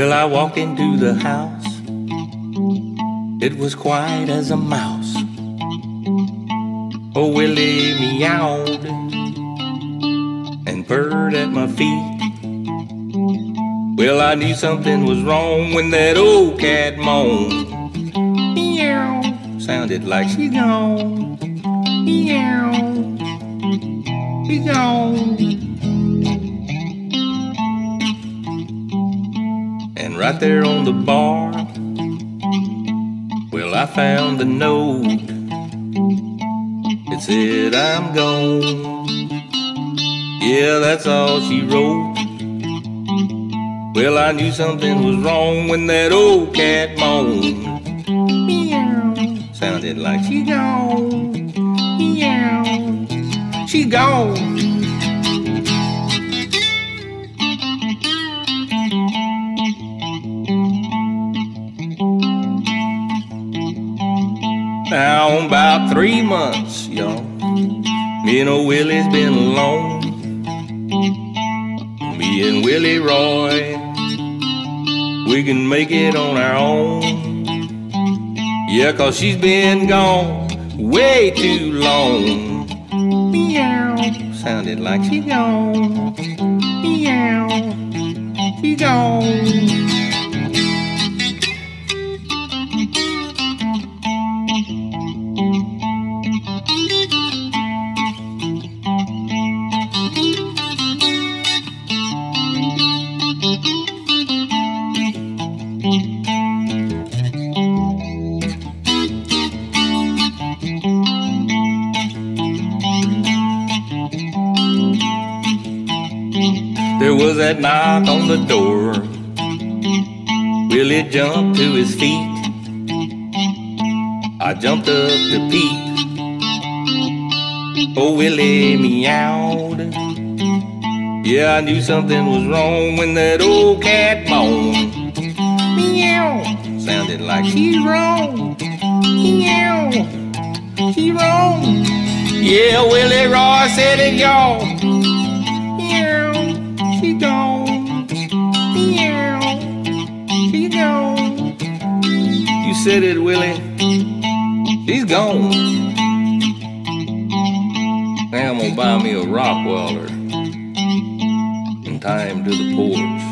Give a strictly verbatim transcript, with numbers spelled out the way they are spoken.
Well, I walked into the house. It was quiet as a mouse. Oh, Willie meowed and purred at my feet. Well, I knew something was wrong when that old cat moaned. Meow, sounded like she gone. Meow, she gone. And right there on the bar, well, I found the note. It said, I'm gone. Yeah, that's all she wrote. Well, I knew something was wrong when that old cat moaned. Meow, sounded like she gone. Meow, she gone. Now, about three months, y'all, me and old Willie's been alone. Me and Willie Roy, we can make it on our own. Yeah, 'cause she's been gone way too long. Meow, sounded like she gone. Meow, she gone. There was that knock on the door. Willie jumped to his feet. I jumped up to peep. Oh, Willie meowed. Yeah, I knew something was wrong when that old cat moaned. Meow, sounded like she's wrong. Meow, she's wrong. Yeah, Willie Roy said it, y'all. Meow, she gone. Meow, she gone. You said it, Willie. She's gone. Now I'm gonna buy me a rock welder and tie him to the porch.